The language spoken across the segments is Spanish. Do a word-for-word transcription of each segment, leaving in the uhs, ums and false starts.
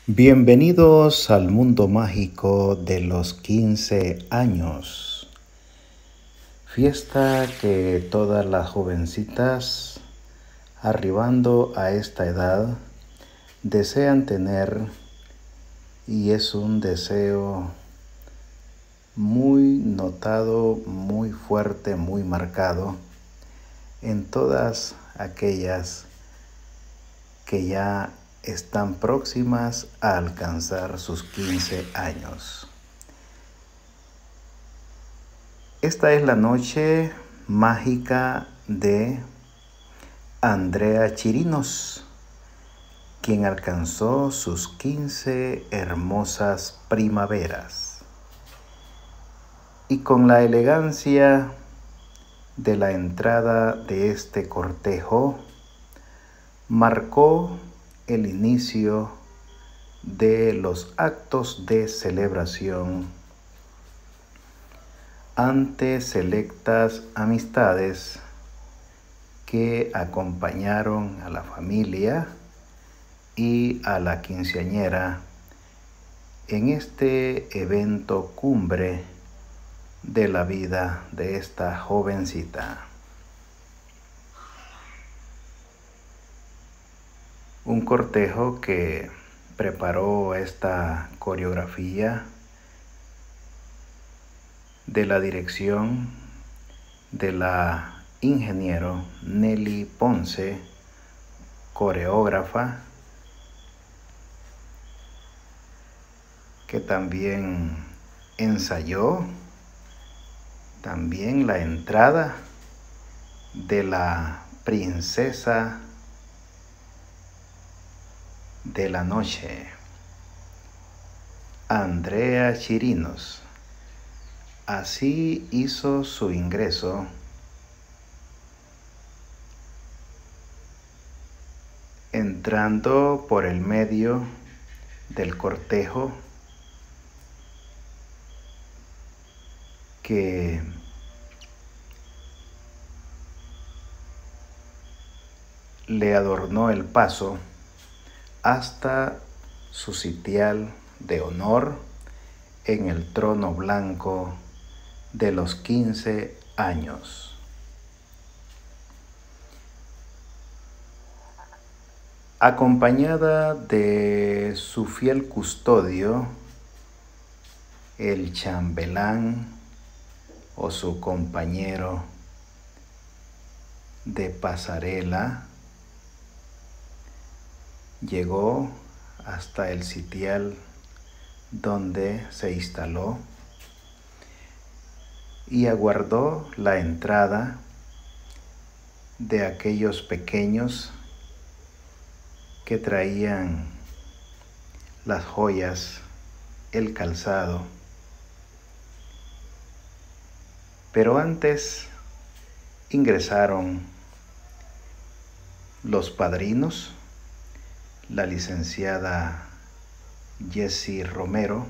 Bienvenidos al mundo mágico de los quince años, fiesta que todas las jovencitas arribando a esta edad desean tener, y es un deseo muy notado, muy fuerte, muy marcado en todas aquellas que ya están próximas a alcanzar sus quince años. Esta es la noche mágica de Andrea Chirinos, quien alcanzó sus quince hermosas primaveras. Y con la elegancia de la entrada de este cortejo, marcó el inicio de los actos de celebración ante selectas amistades que acompañaron a la familia y a la quinceañera en este evento cumbre de la vida de esta jovencita. Un cortejo que preparó esta coreografía de la dirección de la ingeniero Nelly Ponce, coreógrafa, que también ensayó también la entrada de la princesa de la noche, Andrea Chirinos. Así hizo su ingreso entrando por el medio del cortejo que le adornó el paso hasta su sitial de honor en el trono blanco de los quince años. Acompañada de su fiel custodio, el chambelán o su compañero de pasarela, llegó hasta el sitial donde se instaló y aguardó la entrada de aquellos pequeños que traían las joyas, el calzado. Pero antes ingresaron los padrinos, la licenciada Jessie Romero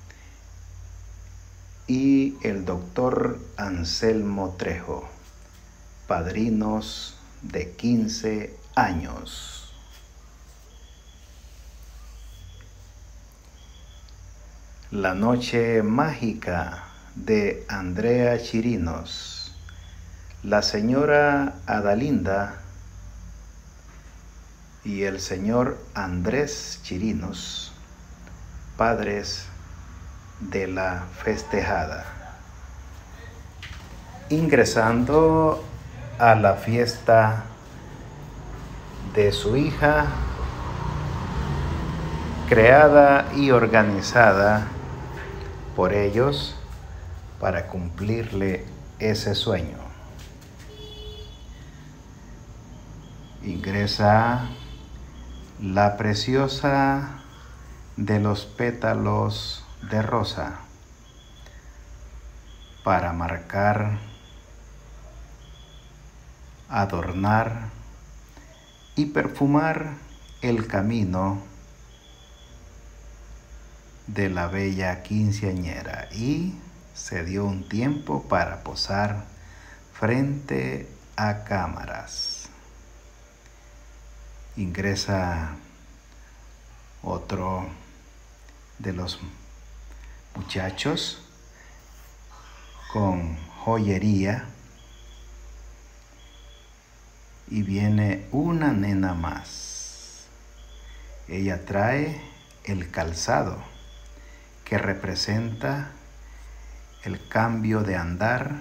y el doctor Anselmo Trejo, padrinos de quince años. La noche mágica de Andrea Chirinos, la señora Adalinda y el señor Andrés Chirinos, padres de la festejada, ingresando a la fiesta de su hija, creada y organizada por ellos para cumplirle ese sueño. Ingresa la preciosa de los pétalos de rosa para marcar, adornar y perfumar el camino de la bella quinceañera, y se dio un tiempo para posar frente a cámaras. Ingresa otro de los muchachos con joyería y viene una nena más. Ella trae el calzado que representa el cambio de andar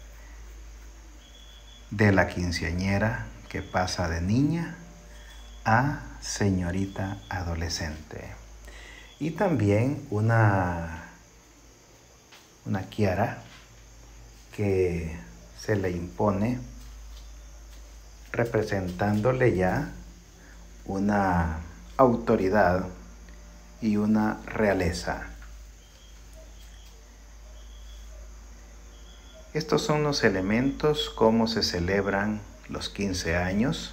de la quinceañera que pasa de niña a señorita adolescente. Y también una, una Kiara que se le impone representándole ya una autoridad y una realeza. Estos son los elementos cómo se celebran los quince años.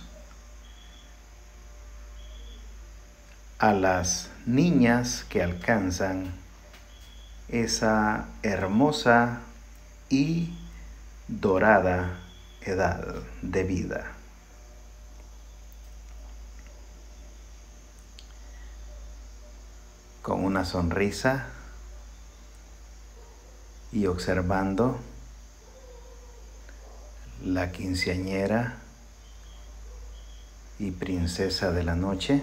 A las niñas que alcanzan esa hermosa y dorada edad de vida. Con una sonrisa y observando la quinceañera y princesa de la noche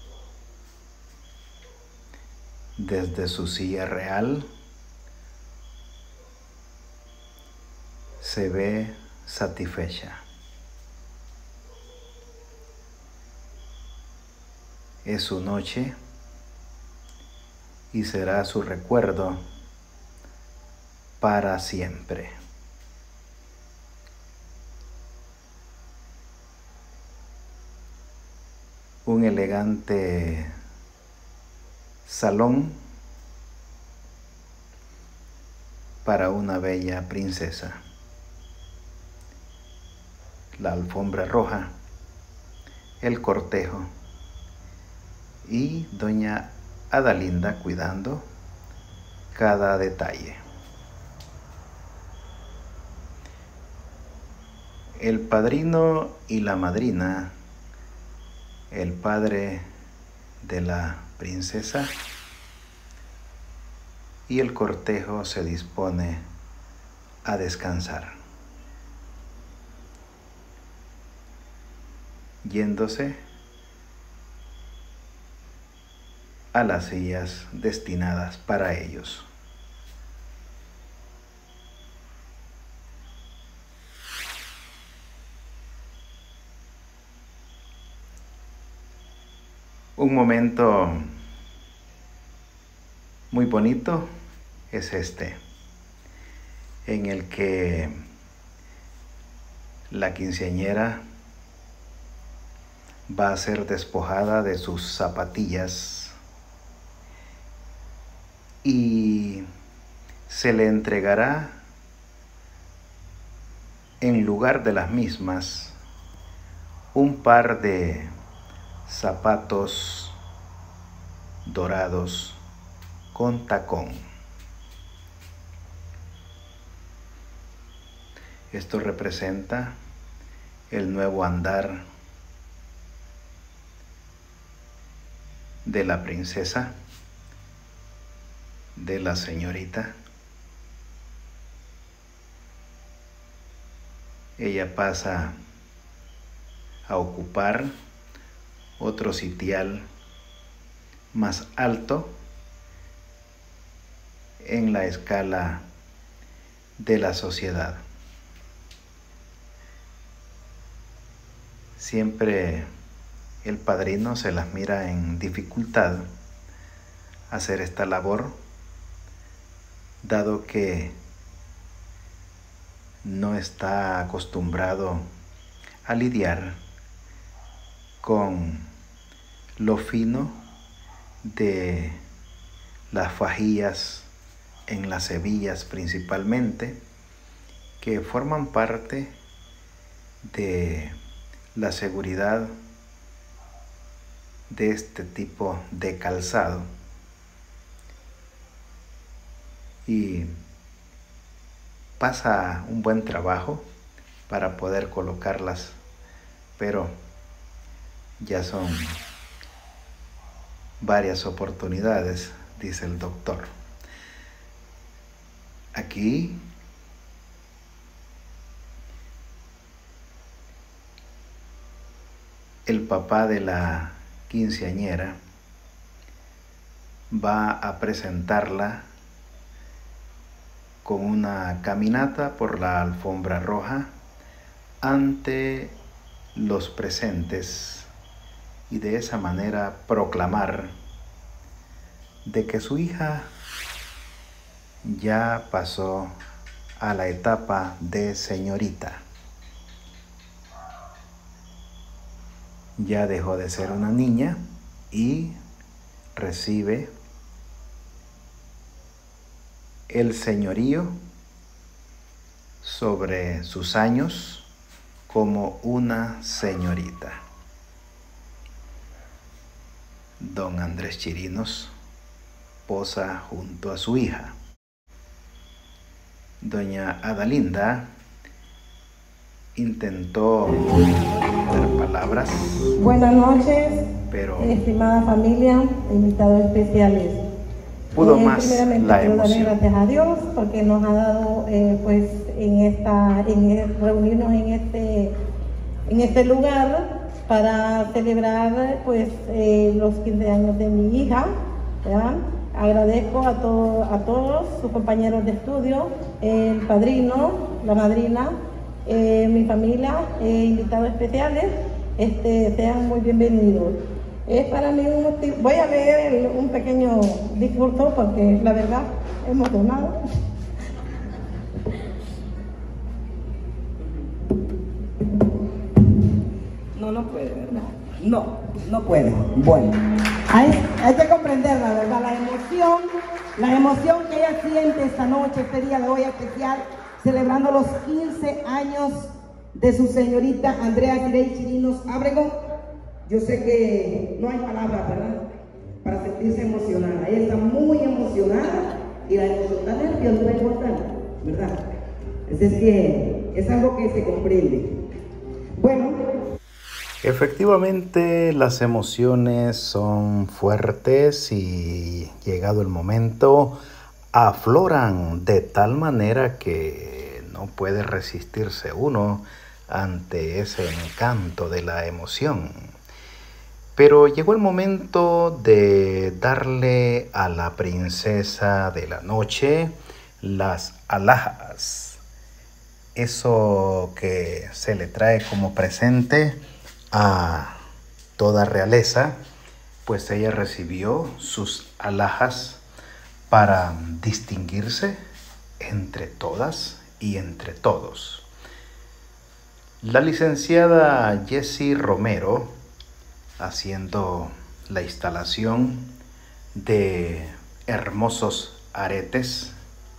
desde su silla real se ve satisfecha. Es su noche y será su recuerdo para siempre. Un elegante salón para una bella princesa. La alfombra roja, el cortejo y doña Adalinda cuidando cada detalle. El padrino y la madrina, el padre de la princesa y el cortejo se dispone a descansar, yéndose a las sillas destinadas para ellos. Un momento muy bonito es este, en el que la quinceañera va a ser despojada de sus zapatillas y se le entregará en lugar de las mismas un par de zapatos dorados con tacón. Esto representa el nuevo andar de la princesa, de la señorita. Ella pasa a ocupar otro sitial más alto en la escala de la sociedad. Siempre el padrino se las mira en dificultad hacer esta labor, dado que no está acostumbrado a lidiar con lo fino de las fajillas en las hebillas principalmente, que forman parte de la seguridad de este tipo de calzado. Y pasa un buen trabajo para poder colocarlas, pero ya son varias oportunidades dice el doctor. Aquí el papá de la quinceañera va a presentarla con una caminata por la alfombra roja ante los presentes y de esa manera proclamar de que su hija ya pasó a la etapa de señorita. Ya dejó de ser una niña y recibe el señorío sobre sus años como una señorita. Don Andrés Chirinos posa junto a su hija. Doña Adalinda intentó dar palabras. Buenas noches, pero estimada familia, invitados especiales. Pudo eh, más primeramente la quiero emoción. darle gracias a Dios porque nos ha dado, eh, pues, en esta, en reunirnos en este, en este lugar para celebrar, pues, eh, los quince años de mi hija, ¿verdad? Agradezco a, todo, a todos sus compañeros de estudio, el padrino, la madrina, eh, mi familia, eh, invitados especiales, este, sean muy bienvenidos. Es para mí un motivo. Voy a leer el, un pequeño discurso porque la verdad, emocionado. No, no puede, ¿verdad? No, no puede. Bueno, hay, hay que comprender la verdad, la emoción, la emoción que ella siente esta noche, este día de hoy especial, celebrando los quince años de su señorita Andrea Tirey Chirinos Ábrego. Yo sé que no hay palabras, ¿verdad?, para sentirse emocionada. Ella está muy emocionada y la emoción está nerviosa, no importa, ¿verdad? Es que es algo que se comprende. Bueno. Efectivamente, las emociones son fuertes y llegado el momento afloran de tal manera que no puede resistirse uno ante ese encanto de la emoción. Pero llegó el momento de darle a la princesa de la noche las alhajas, eso que se le trae como presente a toda realeza, pues ella recibió sus alhajas para distinguirse entre todas y entre todos. La licenciada Jessie Romero, haciendo la instalación de hermosos aretes,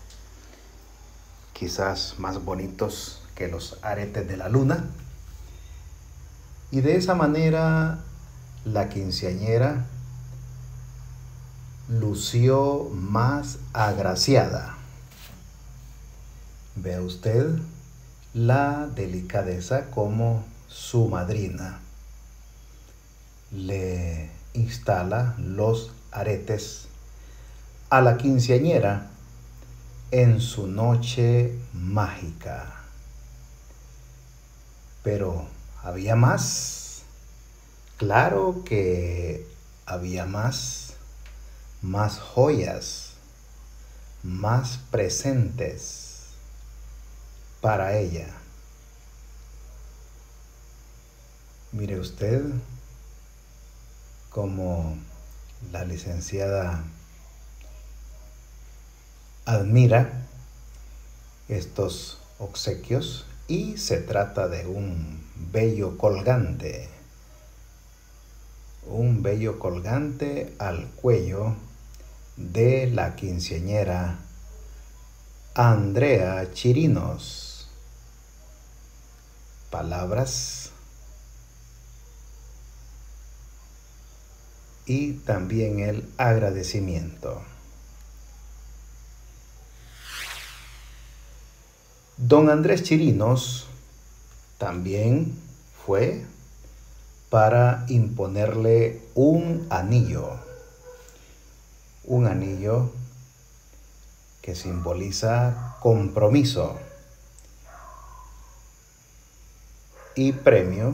quizás más bonitos que los aretes de la luna, y de esa manera la quinceañera lució más agraciada. Vea usted la delicadeza como su madrina le instala los aretes a la quinceañera en su noche mágica. Pero ¿había más? Claro que había más, más joyas, más presentes para ella. Mire usted cómo la licenciada admira estos obsequios, y se trata de un bello colgante, un bello colgante al cuello de la quinceañera Andrea Chirinos. Palabras y también el agradecimiento. Don Andrés Chirinos también fue para imponerle un anillo, un anillo que simboliza compromiso y premio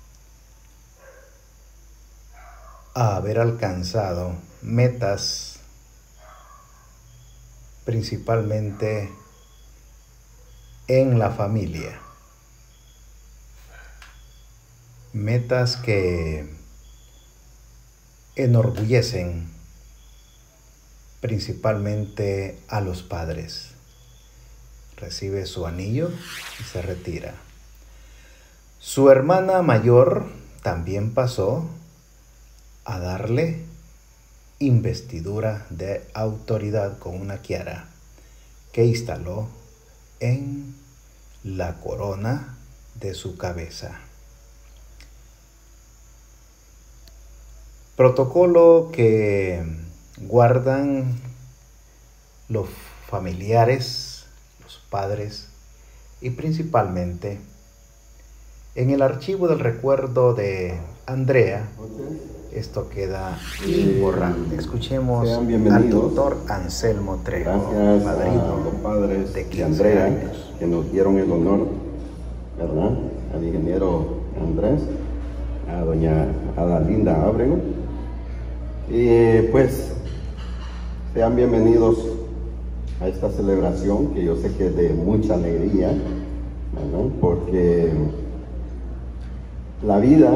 a haber alcanzado metas, principalmente en la familia. Metas que enorgullecen principalmente a los padres. Recibe su anillo y se retira. Su hermana mayor también pasó a darle investidura de autoridad con una tiara que instaló en la corona de su cabeza. Protocolo que guardan los familiares, los padres y principalmente en el archivo del recuerdo de Andrea. Esto queda imborrable. Escuchemos al doctor Anselmo Trejo, gracias padrino a los padres de, de Andrea, años. que nos dieron el honor, ¿verdad? Al ingeniero Andrés, a doña Adalinda Ábrego. Y pues, sean bienvenidos a esta celebración, que yo sé que es de mucha alegría, ¿verdad? Porque la vida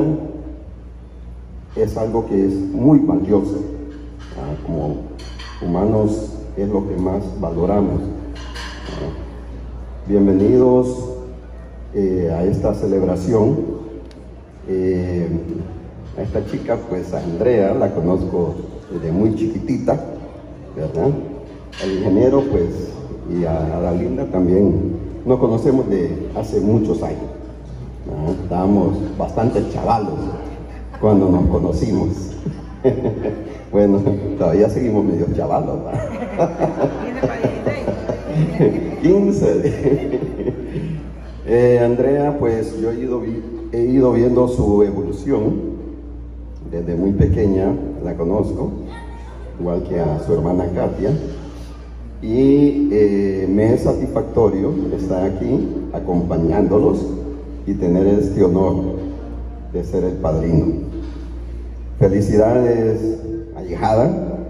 es algo que es muy valioso. ¿Ah? Como humanos es lo que más valoramos. ¿Ah? Bienvenidos eh, a esta celebración. Eh, a esta chica, pues a Andrea, la conozco desde muy chiquitita, ¿verdad? Al ingeniero, pues, y a Adalinda también nos conocemos de hace muchos años. ¿Ah? Estábamos bastante chavalos cuando nos conocimos. Bueno, todavía seguimos medio chavalos, quince. eh, Andrea, pues yo he ido, he ido viendo su evolución desde muy pequeña, la conozco, igual que a su hermana Katia, y eh, me es satisfactorio estar aquí acompañándolos y tener este honor de ser el padrino. Felicidades, ahijada,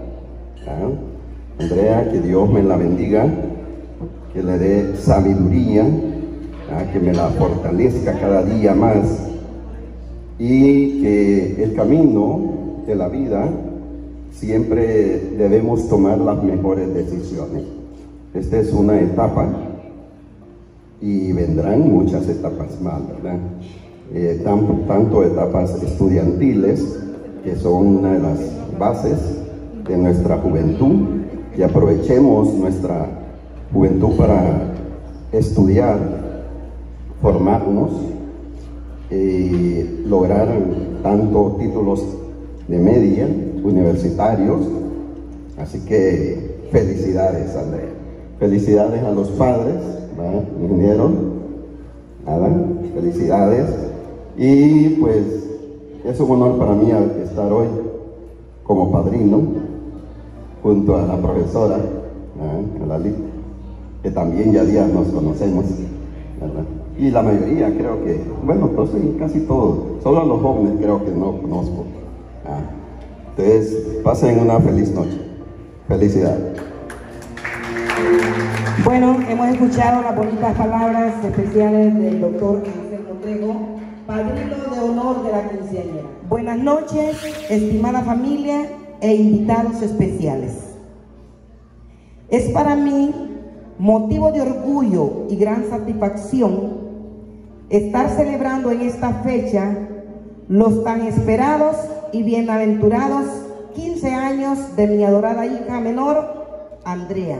¿ah? Andrea, que Dios me la bendiga, que le dé sabiduría, ¿ah? Que me la fortalezca cada día más, y que el camino de la vida siempre debemos tomar las mejores decisiones. Esta es una etapa y vendrán muchas etapas más, ¿verdad? Eh, tanto, tanto etapas estudiantiles, que son una de las bases de nuestra juventud, y aprovechemos nuestra juventud para estudiar, formarnos y lograr tanto títulos de media, universitarios. Así que felicidades, Andrea. Felicidades a los padres, ¿verdad? Ingeniero, nada, felicidades. Y pues es un honor para mí estar hoy como padrino junto a la profesora, ¿verdad? A Lali, que también ya días nos conocemos, ¿verdad? Y la mayoría creo que, bueno, pues casi todos, solo a los jóvenes creo que no conozco. ¿Ah? Entonces, pasen una feliz noche. Felicidades. Bueno, hemos escuchado las bonitas palabras especiales del doctor Anselmo Trejo, padrino de honor de la quinceañera. Buenas noches, estimada familia e invitados especiales. Es para mí motivo de orgullo y gran satisfacción estar celebrando en esta fecha los tan esperados y bienaventurados quince años de mi adorada hija menor, Andrea.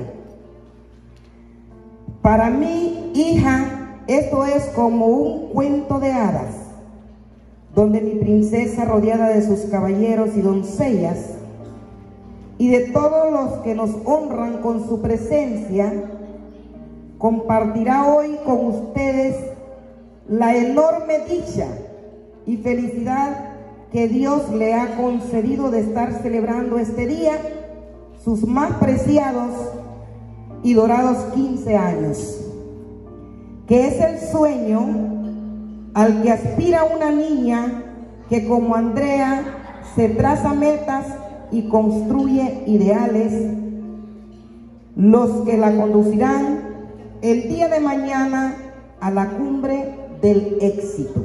Para mí, hija, esto es como un cuento de hadas, donde mi princesa, rodeada de sus caballeros y doncellas, y de todos los que nos honran con su presencia, compartirá hoy con ustedes la enorme dicha y felicidad que Dios le ha concedido de estar celebrando este día, sus más preciados y dorados quince años, que es el sueño al que aspira una niña que, como Andrea, se traza metas y construye ideales, los que la conducirán el día de mañana a la cumbre del éxito.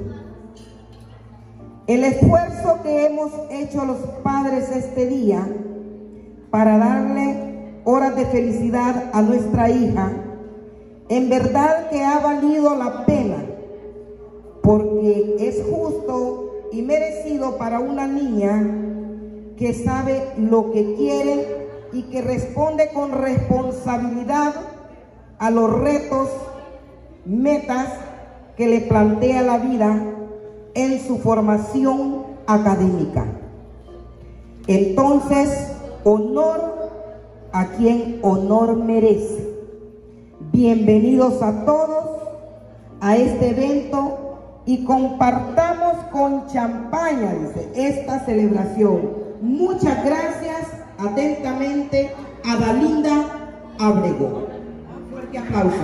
El esfuerzo que hemos hecho los padres este día para darle horas de felicidad a nuestra hija, en verdad que ha valido la pena, porque es justo y merecido para una niña que sabe lo que quiere y que responde con responsabilidad a los retos, metas que le plantea la vida en su formación académica. Entonces, honor a quien honor merece. Bienvenidos a todos a este evento y compartamos con champaña, dice, esta celebración. Muchas gracias. Atentamente, Adalinda Abrego. Un fuerte aplauso.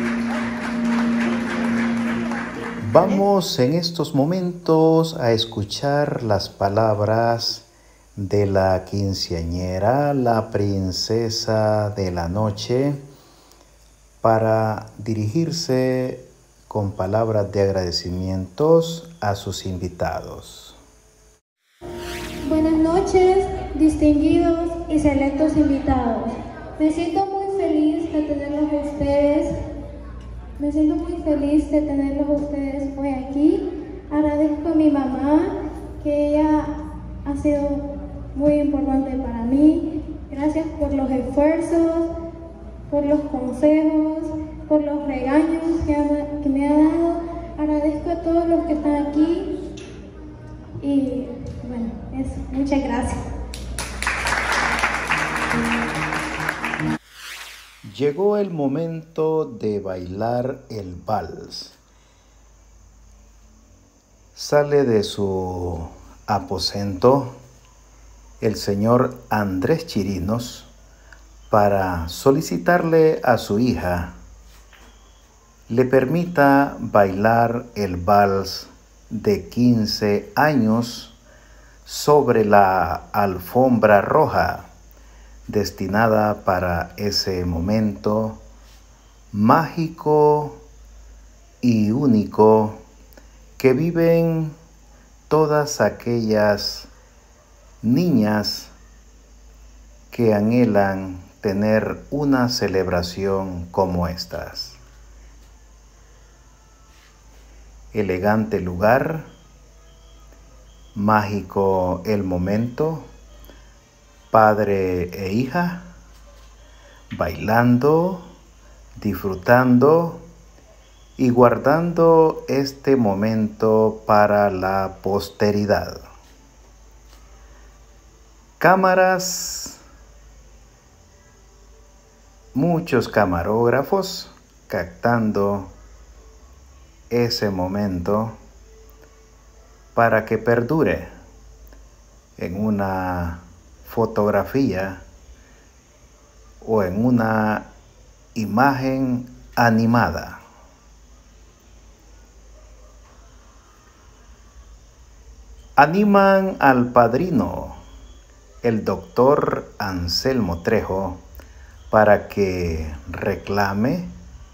Vamos en estos momentos a escuchar las palabras de la quinceañera, la princesa de la noche, para dirigirse con palabras de agradecimientos a sus invitados. Buenas noches, distinguidos y selectos invitados. Me siento muy feliz de tenerlos a ustedes. Me siento muy feliz de tenerlos a ustedes hoy aquí. Agradezco a mi mamá, que ella ha sido muy importante para mí. Gracias por los esfuerzos, por los consejos, por los regaños que, ha, que me ha dado. Agradezco a todos los que están aquí. Y bueno, eso. Muchas gracias. Llegó el momento de bailar el vals. Sale de su aposento el señor Andrés Chirinos para solicitarle a su hija le permita bailar el vals de quince años sobre la alfombra roja, destinada para ese momento mágico y único que viven todas aquellas niñas que anhelan tener una celebración como estas. Elegante lugar, mágico el momento, padre e hija, bailando, disfrutando y guardando este momento para la posteridad. Cámaras, muchos camarógrafos captando ese momento para que perdure en una fotografía o en una imagen animada. Animan al padrino, el doctor Anselmo Trejo, para que reclame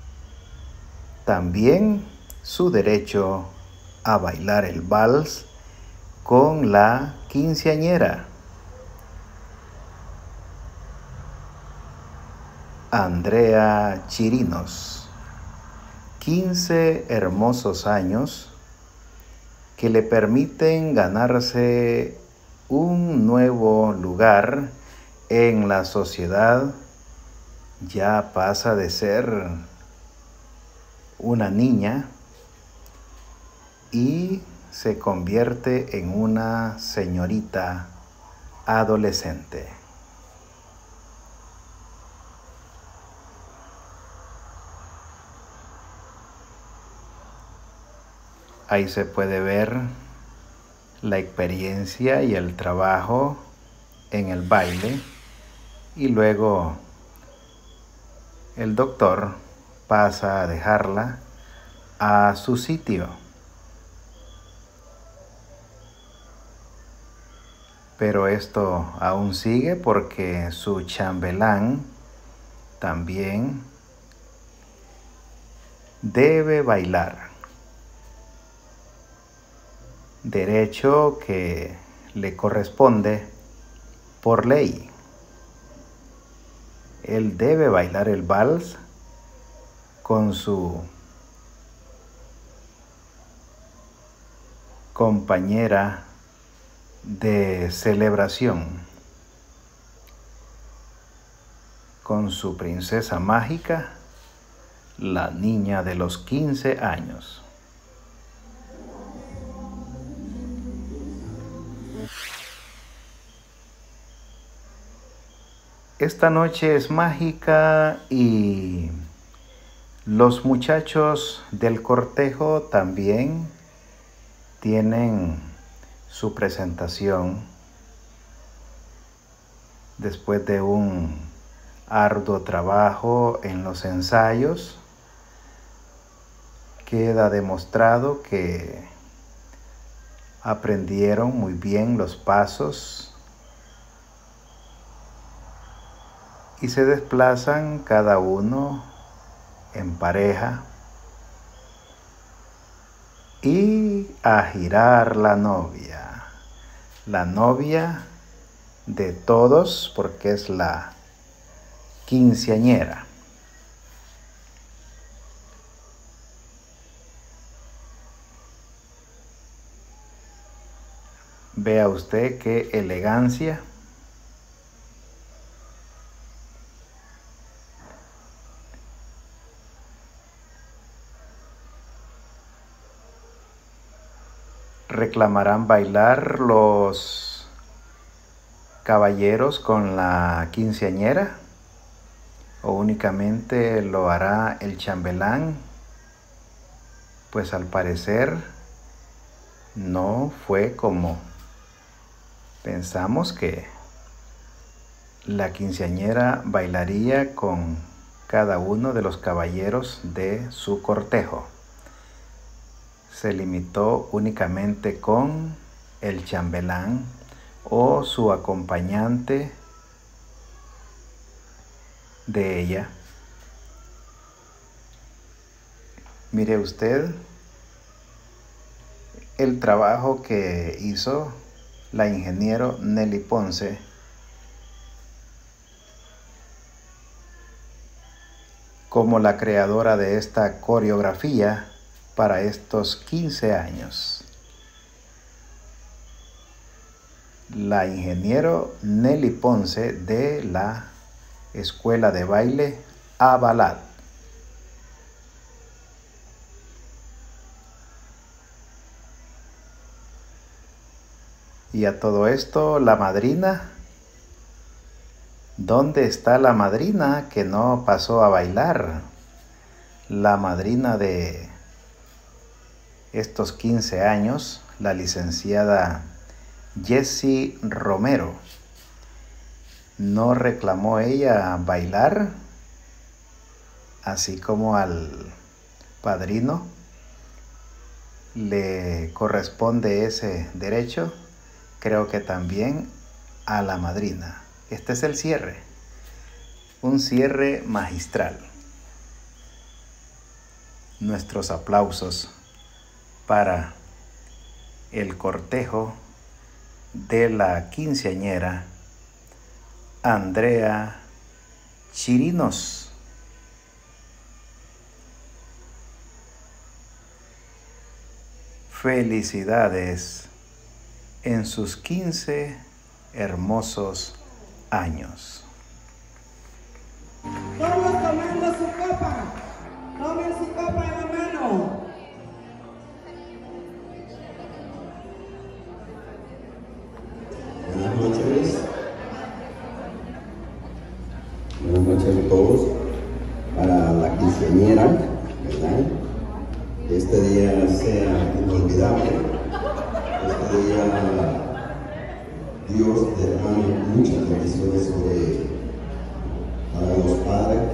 también su derecho a bailar el vals con la quinceañera. Andrea Chirinos, quince hermosos años que le permiten ganarse un nuevo lugar en la sociedad. Ya pasa de ser una niña y se convierte en una señorita adolescente. Ahí se puede ver la experiencia y el trabajo en el baile y luego el doctor pasa a dejarla a su sitio. Pero esto aún sigue porque su chambelán también debe bailar. Derecho que le corresponde por ley. Él debe bailar el vals con su compañera de celebración, con su princesa mágica, la niña de los quince años. Esta noche es mágica y los muchachos del cortejo también tienen su presentación después de un arduo trabajo en los ensayos. Queda demostrado que aprendieron muy bien los pasos y se desplazan cada uno en pareja y a girar la novia, la novia de todos porque es la quinceañera. Vea usted qué elegancia. ¿Reclamarán bailar los caballeros con la quinceañera? ¿O únicamente lo hará el chambelán? Pues al parecer no fue como pensamos que la quinceañera bailaría con cada uno de los caballeros de su cortejo. Se limitó únicamente con el chambelán o su acompañante de ella. Mire usted el trabajo que hizo la ingeniero Nelly Ponce como la creadora de esta coreografía para estos quince años. La ingeniero Nelly Ponce de la Escuela de Baile Avalat. Y a todo esto, la madrina. ¿Dónde está la madrina que no pasó a bailar? La madrina de estos quince años, la licenciada Jessie Romero. ¿No reclamó ella bailar? Así como al padrino le corresponde ese derecho, creo que también a la madrina. Este es el cierre, un cierre magistral. Nuestros aplausos para el cortejo de la quinceañera Andrea Chirinos. Felicidades en sus quince hermosos años. Todos tomando su copa, tomen su copa en la mano. Buenas noches. Buenas noches a todos. Para la quinceañera, ¿verdad? Este día sea inolvidable. Este día Dios derrame muchas bendiciones sobre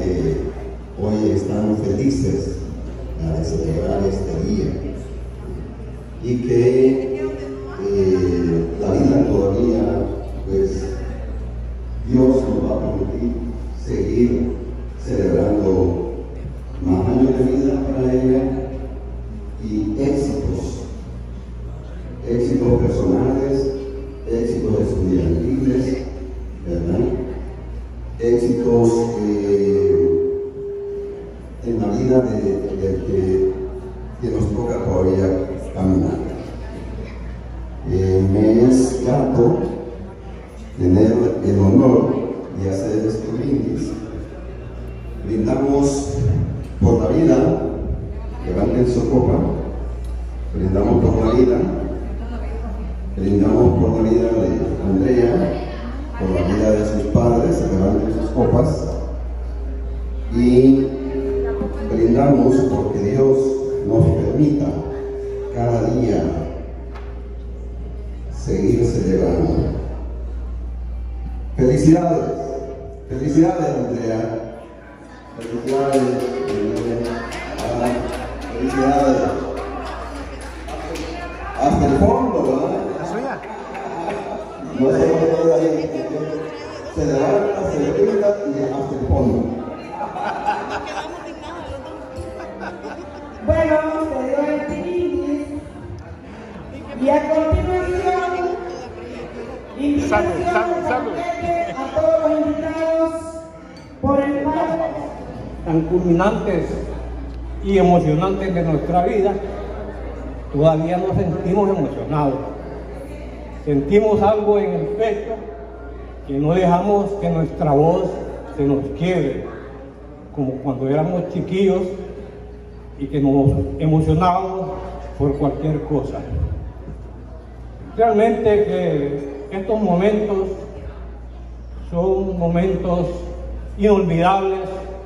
que hoy están felices de celebrar este día y que eh, la vida todavía, pues Dios nos va a permitir seguir celebrando más años de vida para ella y éxitos, éxitos personales, éxitos estudiantiles, ¿verdad? Éxitos eh, en la vida de, de, de, que nos toca todavía caminar. Eh, me es grato tener el honor de hacer este brindis. Brindamos por la vida, levanten su copa, brindamos por la vida, brindamos por la vida de Andrea, por la vida de sus padres, levanten sus copas, y brindamos porque Dios nos permita cada día seguir celebrando. Felicidades, felicidades Andrea. Felicidades, ah, felicidades. Hasta el fondo, ¿verdad? No se puede ahí. Se levanta, se levanta y hasta el fondo. Bueno, se dio el brindis y a continuación, invitación a todos los invitados por el padre. Tan culminantes y emocionantes de nuestra vida, todavía nos sentimos emocionados. Sentimos algo en el pecho que no dejamos que nuestra voz se nos quiebre, como cuando éramos chiquillos y que nos emocionábamos por cualquier cosa. Realmente que estos momentos son momentos inolvidables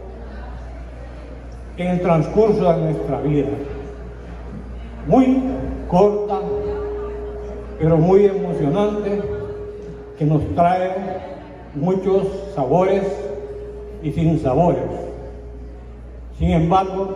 en el transcurso de nuestra vida, muy corta pero muy emocionante, que nos trae muchos sabores y sinsabores. Sin embargo,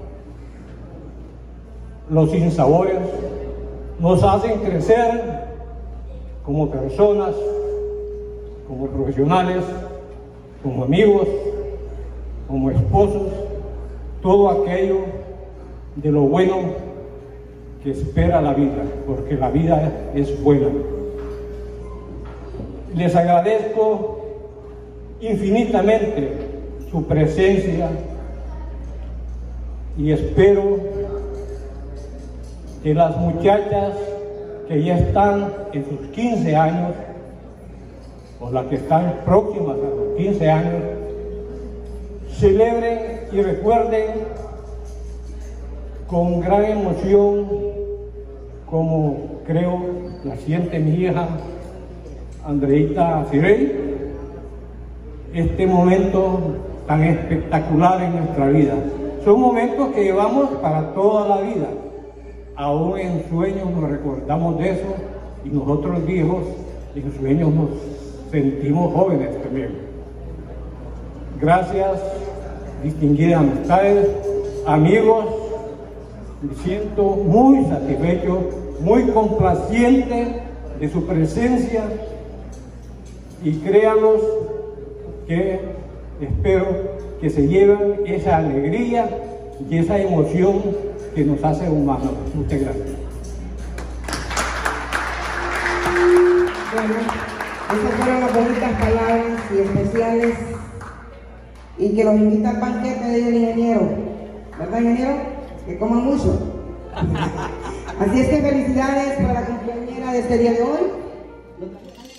los sinsabores nos hacen crecer como personas, como profesionales, como amigos, como esposos, todo aquello de lo bueno que espera la vida, porque la vida es buena. Les agradezco infinitamente su presencia y espero que las muchachas que ya están en sus quince años o las que están próximas a los quince años celebren y recuerden con gran emoción, como creo la siente mi hija Andreita Cirey, este momento tan espectacular en nuestra vida. Son momentos que llevamos para toda la vida. Aún en sueños nos recordamos de eso y nosotros viejos en sueños nos sentimos jóvenes también. Gracias, distinguidas amistades, amigos, me siento muy satisfecho, muy complaciente de su presencia y créanos que espero que se lleven esa alegría y esa emoción que nos hace humanos. Muchas gracias. Bueno, esas fueron las bonitas palabras y especiales y que los invita al banquete del ingeniero, ¿verdad, ingeniero? Que coman mucho. Así es que felicidades para la cumpleañera de este día de hoy.